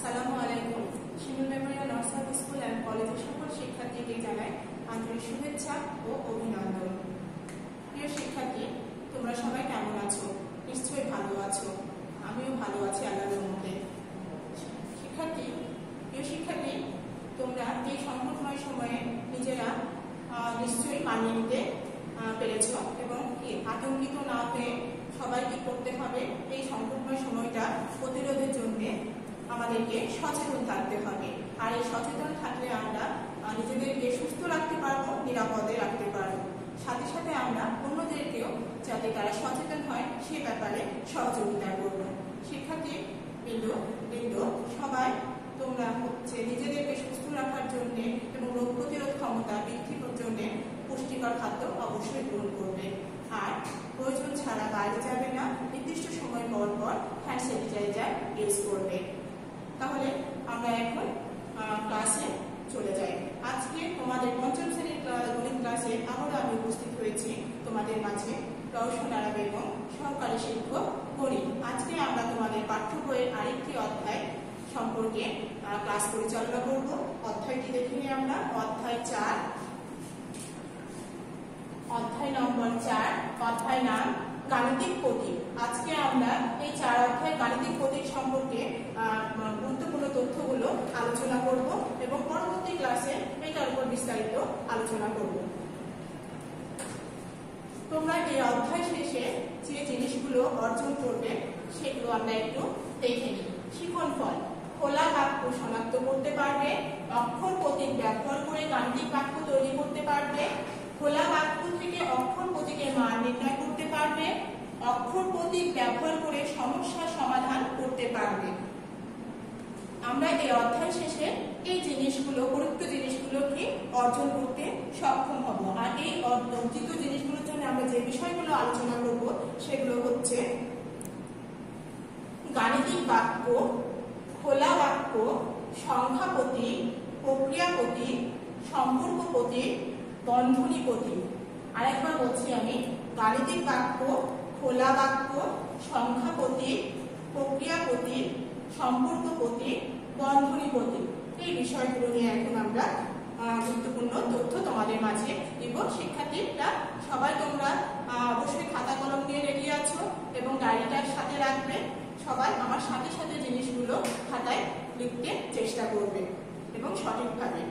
আসসালামু আলাইকুম। Shimul memorial nursery school and কলেজের সকল শিক্ষার্থীকে জানাই আন্তরিক শুভেচ্ছা ও অভিনন্দন। প্রিয় শিক্ষার্থী, তোমরা সবাই কেমন আছো? নিশ্চয়ই ভালো আছো। আমিও ভালো আছি আল্লাহর রহমতে। প্রিয় শিক্ষার্থী, তোমরা এই সংকটময় সময়ে নিজেরা নিশ্চয়ই মানিয়ে নিতে পেরেছ এবং আতঙ্কিত না হয়ে সবাই কি করতে হবে, এই সংকটময় সময়টা প্রতিরোধের জন্য আমাদেরকে সচেতন থাকতে হবে। আর এই সচেতন থাকলে আমরা নিজেদেরকে সুস্থ রাখতে পারবো, নিরাপদে রাখতে পারবো। সাথে সাথে আমরা অন্যদেরকেও যাতে তারা সচেতন হয় সে ব্যাপারে সহযোগিতা করব। শিক্ষার্থী বৃন্দ সবাই তোমরা নিজেদেরকে সুস্থ রাখার জন্য এবং রোগ প্রতিরোধ ক্ষমতা বৃদ্ধির জন্য পুষ্টিকর খাদ্য অবশ্যই গ্রহণ করবে। আর প্রয়োজন ছাড়া বাইরে যাবে না, নির্দিষ্ট সময় পর পর হ্যান্ড স্যানিটাইজার ইউজ করবে। তাহলে আমরা এখন ক্লাসে চলে যাই। আজকে তোমাদের পঞ্চম শ্রেণীর গণিত ক্লাসে আবারও আমি উপস্থিত হয়েছি তোমাদের মাঝে, রওশন আরা বেগম, সহকারী শিক্ষক গণিত। আজকে আমরা তোমাদের পাঠ্য বইয়ের আরেকটি অধ্যায় সম্পর্কে ক্লাস পরিচালনা করব। অধ্যায়টি দেখে নিই আমরা। অধ্যায় নম্বর 4, অধ্যায় নাম গাণিতিক প্রতীক। আজকে আমরা এই 4 অধ্যায় গাণিতিক প্রতীক সম্পর্কে গুরুত্বপূর্ণ তথ্যগুলো আলোচনা করব এবং পরবর্তী ক্লাসে এটার উপর বিস্তারিত আলোচনা করব। তোমরা এই অধ্যায় শেষে যে জিনিসগুলো অর্জন করবে সেগুলো আমরা একটু দেখে নিই। শিখন ফল, খোলা বাক্য শনাক্ত করতে পারবে, অক্ষর প্রতীক ব্যবহার করে গাণিতিক বাক্য তৈরি করতে পারবে, খোলা বাক্য থেকে অক্ষর প্রতীকের মান নির্ণয় করতে পারবে, অক্ষর প্রতীক ব্যবহার করে সমস্যা সমাধান করতে পারবে। আমরা এই অধ্যায় শেষে এই জিনিসগুলো, উপযুক্ত জিনিসগুলোকে অর্জন করতে সক্ষম হব। আর এই অর্জিত জিনিসগুলোর জন্য আমরা যে বিষয়গুলো আলোচনা করব সেগুলো হচ্ছে গাণিতিক বাক্য, খোলা বাক্য, সংখ্যা প্রতীক, প্রক্রিয়া প্রতীক, সম্পর্ক প্রতীক, বন্ধনী প্রতীক। আরেকবার বলছি আমি, গাণিতিক বাক্য, খোলা বাক্য, সংখ্যা প্রতীক, প্রক্রিয়া প্রতীক, সম্পর্ক প্রতীক, বন্ধনী প্রতীক। এই বিষয়গুলো নিয়ে এখন আমরা গুরুত্বপূর্ণ তথ্য তোমাদের মাঝে দিব। শিক্ষার্থীরা সবাই তোমরা অবশ্যই খাতা কলম নিয়ে রেডি আছো এবং ডায়েরিটার সাথে রাখবে। সবাই আমার সাথে সাথে জিনিসগুলো খাতায় লিখতে চেষ্টা করবে এবং সঠিকভাবে।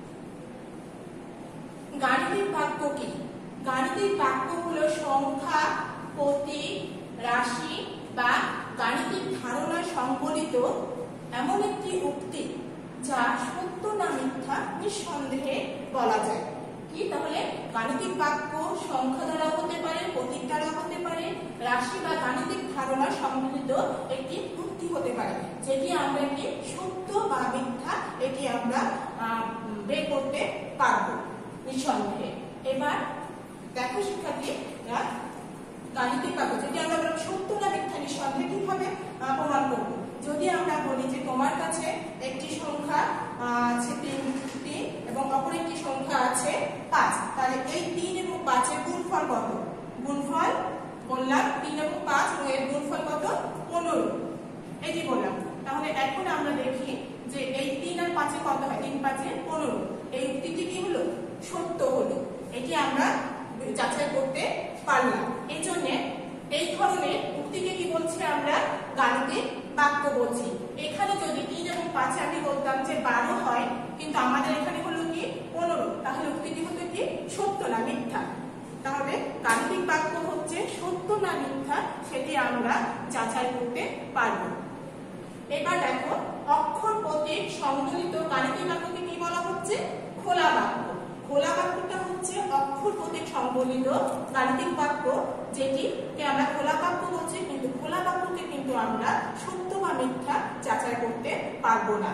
গাণিতিক বাক্য কি? গাণিতিক বাক্য হলো সংখ্যা, প্রতীক, রাশি বা গাণিতিক ধারণা সংবলিত এমন একটি উক্তি যা সত্য না মিথ্যা নিঃসন্দেহে বলা যায়। কি তাহলে গাণিতিক বাক্য সংখ্যা দ্বারা হতে পারে, প্রতীক দ্বারা হতে পারে, রাশি বা গাণিতিক ধারণা সংবলিত একটি উক্তি হতে পারে, যেটি আমরা একটি সত্য বা মিথ্যা এটি আমরা বের করতে পারবো নিঃসন্দেহে। এবার দেখো শিক্ষার্থীরা, গাণিতিক বাক্য যদি আমরা সত্য না মিথ্যা নিঃসন্দেহে কিভাবে প্রমাণ করবো? যদি আমরা বলি যে তোমার কাছে একটি সংখ্যা আছে 3 এবং অপর একটি সংখ্যা আছে 5, তাহলে এই 3 এবং 5 এর গুণফল কত? গুণফল বললাম 3 এবং 5 এবং এর গুণফল কত? 15। এটি বললাম। তাহলে এখন আমরা দেখি যে এই 3 আর 5 এ কত হয়? 3 5 এ 15। এই উক্তিটি কি হলো? সত্য হলো। এটি আমরা যাচাই করতে পারলাম। এই জন্য এই ধরনের উক্তিকে কি বলছি আমরা? গাণিতিক বাক্য বলছি। এখানে যদি 3 এবং 5 আমি বলতাম যে 12 হয়, কিন্তু আমাদের এখানে হলো কি 15, তাহলে উক্তিটি হতো কি সত্য না মিথ্যা? তাহলে গাণিতিক বাক্য হচ্ছে সত্য না মিথ্যা সেটি আমরা যাচাই করতে পারবো। এবার দেখো, অক্ষর প্রতীক সংবলিত গাণিতিক বাক্যকে কি বলা হচ্ছে? খোলা বাক্য। খোলা বাক্যটা হচ্ছে অক্ষর প্রতীক সংবলিত গাণিতিক বাক্য, যেটিকে আমরা খোলা বাক্য বলছি, কিন্তু খোলা বাক্যকে কিন্তু আমরা সত্য বা মিথ্যা যাচাই করতে পারবো না।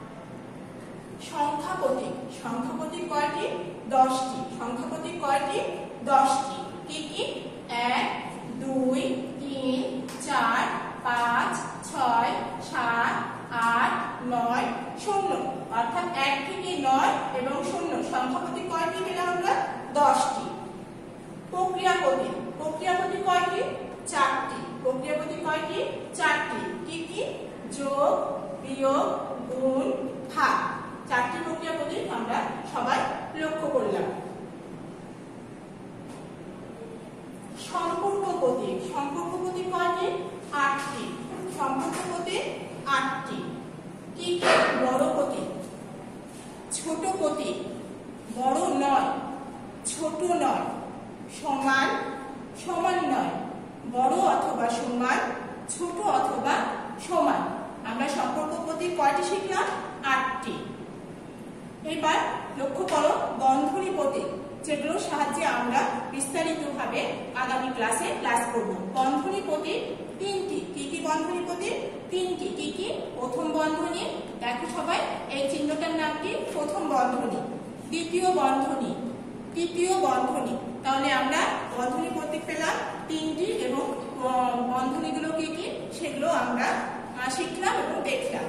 সংখ্যা প্রতীক। সংখ্যা প্রতীক কয়টি? 10টি। সংখ্যা প্রতীক কয়টি? 10টি। কি কি? 1 2 3 4 5 6 7 8 9 0, অর্থাৎ 1 থেকে 9 এবং 0 সংখ্যা প্রতীক কয়টি পেলাম আমরা? 10টি। প্রক্রিয়া প্রতীক। প্রক্রিয়া প্রতীক কয়টি? 4টি। প্রক্রিয়া প্রতীক কয়টি? 4টি। কি কি? যোগ, বিয়োগ, গুণ, ভাগ, চারটি প্রক্রিয়া প্রতীক আমরা সবাই লক্ষ্য করলাম। সম্পর্ক প্রতীক, সম্পর্ক প্রতীক কয়টি? 8টি। সম্পর্ক প্রতীক 8টি। কি কি? বড় প্রতীক, ছোট প্রতীক, বড় নয়, ছোট নয়, সমান, সমান নয়, বড় অথবা সমান, ছোট অথবা সমান। আমরা সম্পর্ক প্রতীক কয়টি শিখলাম? 8টি। এবার লক্ষ্য করো বন্ধনী প্রতীক, যেগুলোর সাহায্যে আমরা বিস্তারিতভাবে আগামী ক্লাসে ক্লাস করব। বন্ধনী প্রতীক 3টি। কি কি বন্ধনী প্রতীক? 3টি। কি কি? প্রথম বন্ধনী, দেখো সবাই এই চিহ্নটার নাম কি? প্রথম বন্ধনী। দ্বিতীয় বন্ধনী, তৃতীয় বন্ধনী। তাহলে আমরা বন্ধনী প্রতীক পেলাম 3টি এবং বন্ধনীগুলো কি কি সেগুলো আমরা শিখলাম এবং দেখলাম।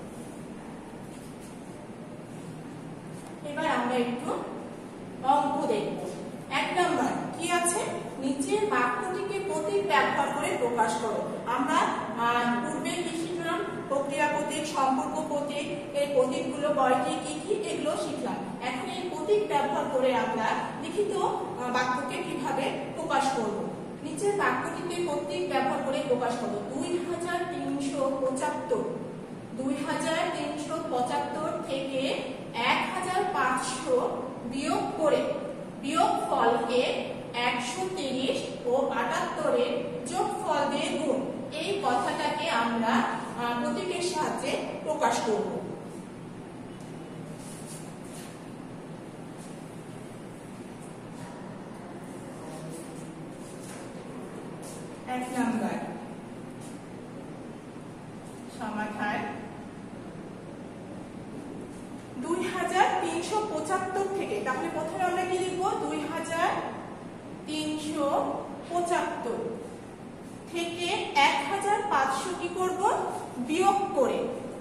এবার আমরা একটু অঙ্ক দেখব। 1 নাম্বার কি আছে? নিচের বাক্যটিকে প্রতীক ব্যবহার করে প্রকাশ করো। আমরা পূর্বে কি শিখলাম? প্রক্রিয়া প্রতীক, সম্পর্ক প্রতীক, এই প্রতীকগুলো কয়টি, কি কি এগুলো শিখলাম। এখন এই প্রতীক ব্যবহার করে আমরা লিখিত বাক্যকে কিভাবে প্রকাশ করব। নিচের বাক্যটিকে প্রতীক ব্যবহার করে প্রকাশ করো। 2375, 2375 থেকে 1500 বিয়োগ করে বিয়োগফলকে 130 ও 78 এর যোগফল দিয়ে গুণ। এই কথাটাকে আমরা প্রতীকের সাহায্যে প্রকাশ করব। এক নাম্বার সমাধান। 2375 থেকে, তাহলে প্রথমে আমরা কি লিখব? 2375 থেকে 1500 কি করব? বিয়োগ করে।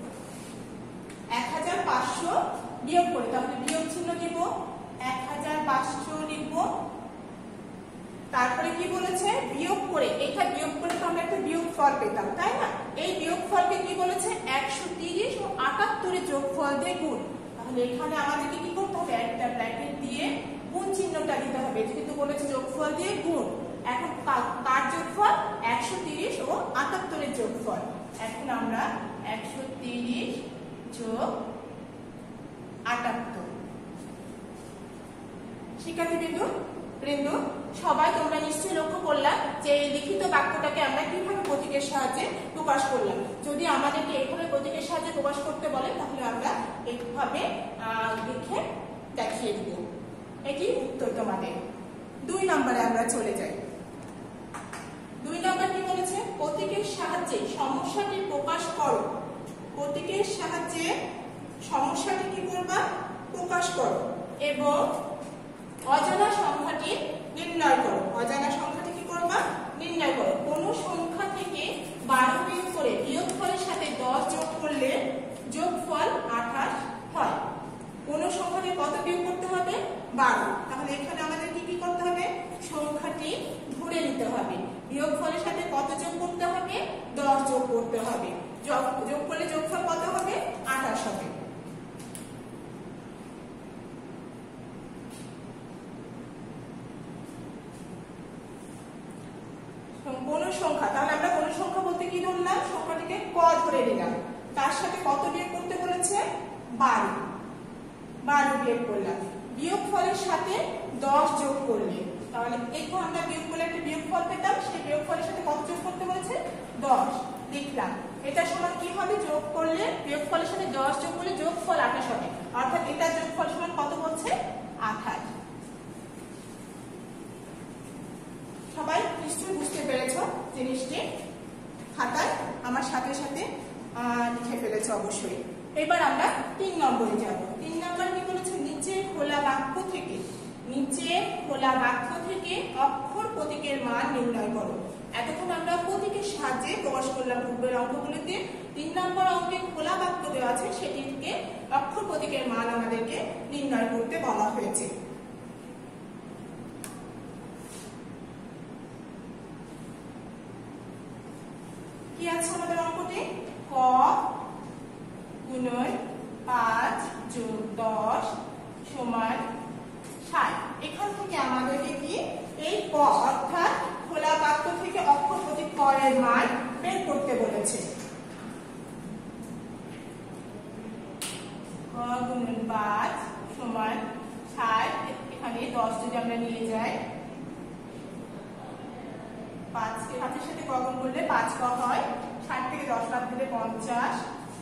1500 বিয়োগ করে, তাহলে বিয়োগ চিহ্ন দিব, 1500 লিখব। তারপরে কি বলেছে? বিয়োগ করে। এটা বিয়োগ করে তো আমরা একটা বিয়োগফল পেতাম, তাই না? এই বিয়োগফলকে কি বলেছে? 130 ও 78 এর যোগফল দিয়ে গুণ। তাহলে এখানে আমাদেরকে কি করতে হবে? একটা ব্র্যাকেট দিয়ে গুণ চিহ্নটা দিতে হবে, যেহেতু বলেছে যোগফল দিয়ে গুণ। এখন কার যোগফল? 130 ও 78 এর যোগফল। এখন আমরা 130 যোগ 78। শিক্ষার্থীবৃন্দ, সবাই তোমরা নিশ্চয়ই লক্ষ্য করলাম যে এই লিখিত বাক্যটাকে আমরা কিভাবে প্রতীকের সাহায্যে প্রকাশ করলাম। যদি আমাদেরকে এভাবে প্রতীকের সাহায্যে প্রকাশ করতে বলে তাহলে আমরা এইভাবে লিখে দেখিয়ে দিব। এটি উত্তর তোমাদের। 2 নম্বরে আমরা চলে যাই। 2 নম্বর কি বলেছে? প্রতীকের সাহায্যে সমস্যাটি প্রকাশ করো। প্রতীকের সাহায্যে সমস্যাটি কি করবা? প্রকাশ করো এবং অজানা সংখ্যাটি নির্ণয় করো। অজানা সংখ্যাটি কি করবা? নির্ণয় করো। কোন সংখ্যা থেকে 12 বিয়োগ করে বিয়োগফলের সাথে 10 যোগ করলে যোগফল 28 হয়। কোন সংখ্যা থেকে কত বিয়োগ করতে হবে? 12। তাহলে এখানে আমাদের কি কি করতে হবে? সংখ্যাটি ধরে নিতে হবে। বিয়োগফলের সাথে কত যোগ করতে হবে? 10 যোগ করতে হবে। যোগ করলে যোগফল কত হবে? 28 হবে। কোন সংখ্যা, তাহলে আমরা কোন সংখ্যা বলতে কি ধরলাম? সংখ্যাটিকে ক ধরে নিলাম। তার সাথে কত বিয়োগ করতে বলেছে? 12 বিয়োগ করলাম। বিয়োগফলের সাথে 10 যোগ করলে, তাহলে এখন আমরা বিয়োগ করলে একটা বিয়োগফল পেতাম, সেই বিয়োগফলের সাথে কত যোগ করতে বলেছে? 10 লিখলাম। এটা সমান কি হবে? যোগ করলে বিয়োগফলের সাথে 10 যোগ করলে যোগফল 28 হবে। অর্থাৎ এটা যোগফল সমান কত বলছে? 28। সবাই নিশ্চয়ই বুঝতে পেরেছ জিনিসটি। খাতায় আমার সাথে সাথে লিখে ফেলেছ অবশ্যই। এবার আমরা 3 নম্বরে যাব। 3 নম্বর কি বলেছে? নিচে খোলা বাক্য থেকে অক্ষর প্রতীকের মান নির্ণয় করো। এতক্ষণ আমরা প্রতীকের সাহায্যে প্রকাশ করলাম পূর্বের অঙ্কগুলিতে। 3 নম্বর অঙ্কে খোলা বাক্য দেওয়া আছে, সেটিকে অক্ষর প্রতীকের মান আমাদেরকে নির্ণয় করতে বলা হয়েছে। কি আছে আমাদের অঙ্কতে? ক, খ, 10 সমান 60। এখান থেকে আমাদেরকে কি এই ক অর্থাৎ খোলা বাক্য থেকে অক্ষর প্রতীক ক এর মান বের করতে বলেছে। ক গুণন 5 সমান 60। এখানে 10 যদি আমরা নিয়ে যাই, 5 কে 5 এর সাথে ক গুণ করলে 5 ক হয়, 60 থেকে 10 বাদ দিলে 50,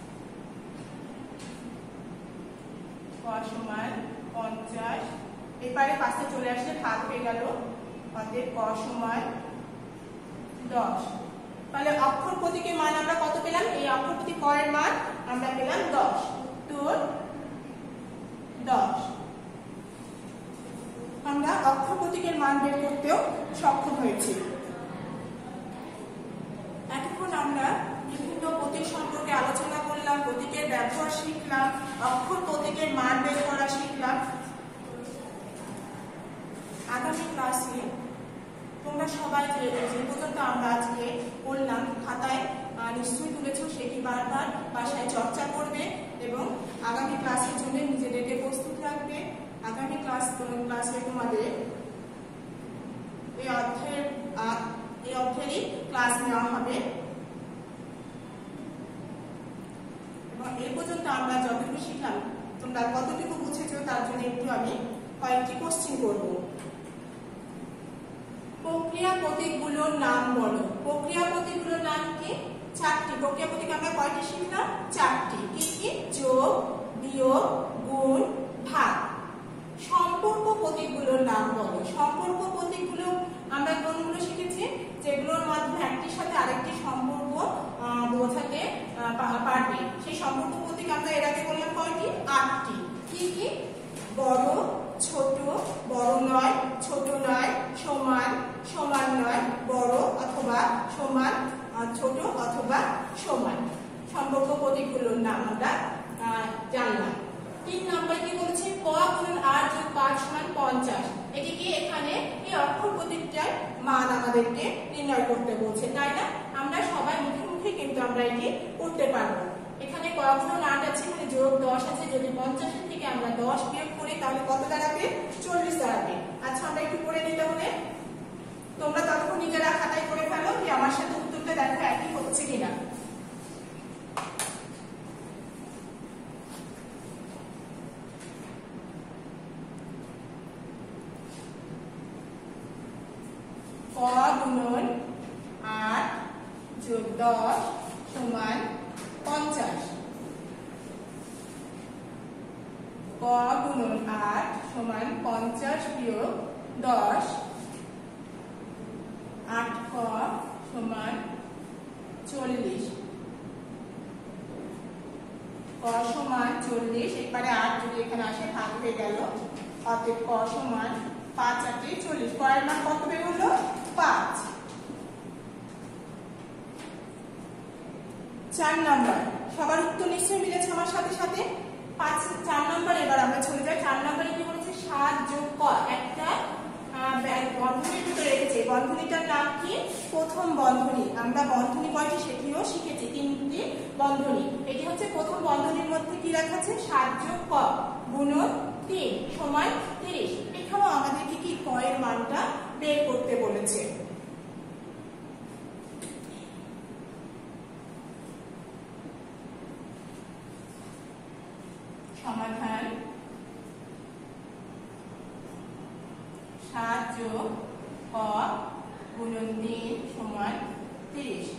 ক সমান 50। এবারে পাশে চলে আসলে ভাগ হয়ে গেল, অতএব ক সমান 10। তাহলে অক্ষর প্রতীকের মান আমরা কত পেলাম? এই অক্ষর প্রতীক ক এর মান আমরা পেলাম 10। উত্তর 10। আমরা অক্ষর প্রতীকের মান বের করতেও সক্ষম হয়েছি। এতক্ষণ আমরা বিভিন্ন প্রতীক সম্পর্কে আলোচনা করলাম, প্রতীকের ব্যবহার শিখলাম, অক্ষর প্রতীকের মান বের করা শিখলাম। আগামী ক্লাসে তোমরা সবাই যে পর্যন্ত আমরা আজকে করলাম খাতায় নিশ্চয়ই তুলেছ, সেটি বারবার বাসায় চর্চা করবে এবং আগামী ক্লাসের জন্য নিজেদেরকে প্রস্তুত রাখবে। আগামী ক্লাসে তোমাদের এই অধ্যায়েরই ক্লাস নেওয়া হবে এবং এই পর্যন্ত আমরা যতটুকু শিখলাম তোমরা কতটুকু বুঝেছো তার জন্য একটু আমি কয়েকটি কোশ্চেন করব। প্রক্রিয়া প্রতীকগুলোর নাম বলো। প্রক্রিয়া প্রতীকগুলোর নাম কি? 4টি। প্রক্রিয়া প্রতীক আমরা কয়টি শিখলাম? 4টি। কি কি? যোগ, বিয়োগ, গুণ, ভাগ। সম্পর্ক প্রতীকগুলোর নাম বলো। সম্পর্ক প্রতীকগুলো আমরা কোনগুলো শিখেছি? যেগুলোর মাধ্যমে একটির সাথে আরেকটি সম্পর্ক বোঝাতে পারবে। সেই সম্পর্ক প্রতীক আমরা এর আগে বললাম কয়টি? 8টি। কি কি? বড়, ছোট, বড় নয়, ছোট নয়, সমান, সমান নয়, বড় অথবা সমান, ছোট অথবা সমান। সম্পর্ক প্রতীকগুলোর নাম আমরা জানলাম। 3 নম্বর কি বলেছে? ক গুণন 8 যোগ 5 সমান 50। এটি কি? এখানে এই অক্ষর প্রতীকটার মান আমাদেরকে নির্ণয় করতে বলছে, তাই না? আমরা সবাই মুখে মুখে কিন্তু আমরা এটি করতে পারবো। এখানে ক গুণন 8 আছে, এখানে যোগ 10 আছে, যদি 50 এর থেকে আমরা 10 বিয়োগ করি তাহলে কত দাঁড়াবে? 40 দাঁড়াবে। আচ্ছা, আমরা একটু করে নিই তাহলে। তোমরা ততক্ষণ নিজেরা খাতায় করে ফেলো, কি আমার সাথে উত্তরটা দেখো একই হচ্ছে কিনা। ক গুণন 8 যোগ 10 সমান 50। ক গুণন 8 সমান 50 বিয়োগ 10, 8 ক সমান 40। ক সমান 40। এবারে 8 যদি এখানে আসে ভাগ হয়ে গেল, অতএব ক সমান 5 8 40। ক এর মান কত বের হলো? 5। 4 নম্বর। সবার উত্তর নিশ্চয়ই মিলেছে আমার সাথে সাথে। 4 নম্বর এবার আমরা চলে যাই। 4 নম্বরে কি বলেছে? 7 যোগ ক। একটা বন্ধনীর ভিতরে রেখেছে। বন্ধনীটার নাম কি? প্রথম বন্ধনী। আমরা বন্ধনী কয়টি সেটিও শিখেছি, 3টি বন্ধনী। এটি হচ্ছে প্রথম বন্ধনীর মধ্যে কি লেখা আছে? 7 যোগ ক গুণন 3 সমান 30। এখানেও আমাদেরকে কি ক এর মানটা বের করতে বলেছে। সমাধান: 7 যোগ ক গুণন 3 সমান 30।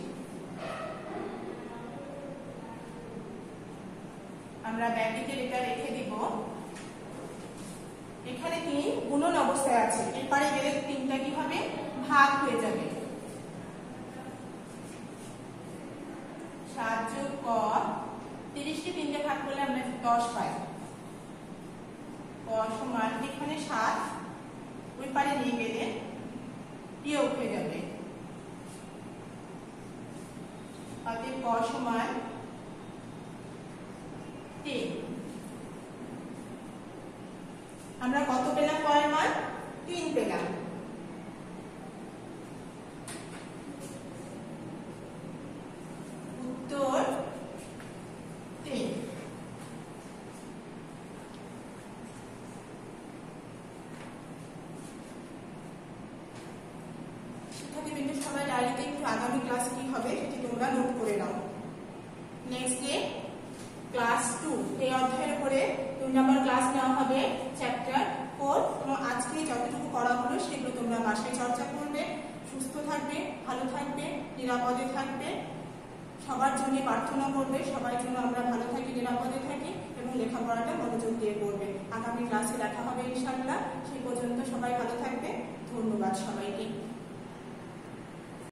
আমরা ব্র্যাকেটে এটা রেখে দিব। এখানে 3 গুণন অবস্থায় আছে, এরপরে গেলে 3টা কি হবে? ভাগ হয়ে যাবে। 7 যোগ ক, 30 কে 3 দিয়ে ভাগ করলে আমরা 10 পাই। ক সমান এখানে 7, ওই পারে নিয়ে গেলে বিয়োগ হয়ে যাবে। অতএব ক সমান 3। আমরা কত পেলাম? ক এর মান 3 পেলাম। উত্তর 3। তোমরা নোট করে নাও। নেক্সট ডে ক্লাস 2 এই অধ্যায়ের উপরে 2 নম্বর ক্লাস নেওয়া হবে চ্যাপ্টার 4। এবং আজকে যতটুকু করা হলো সেগুলো তোমরা বাসায় চর্চা করবে। সুস্থ থাকবে, ভালো থাকবে, নিরাপদে থাকবে। সবার জন্য প্রার্থনা করবে, সবার জন্য আমরা ভালো থাকি, নিরাপদে থাকি এবং লেখাপড়াটা মনোযোগ দিয়ে করবে। আগামী ক্লাসে দেখা হবে ইনশাআল্লাহ। সেই পর্যন্ত সবাই ভালো থাকবে। ধন্যবাদ সবাইকে।